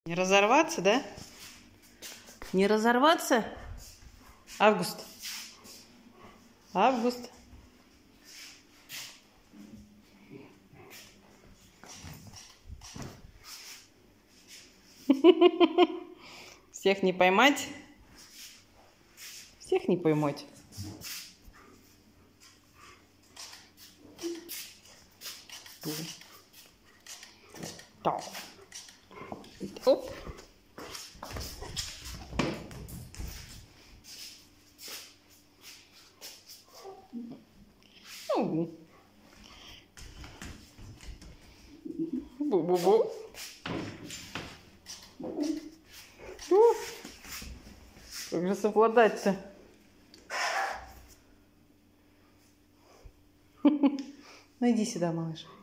Не разорваться, да? Не разорваться? Август. Август. Всех не поймать. Всех не поймать. Так. Оп. Бу-бу-бу. Как же совладать-то? Ну иди сюда, малыш.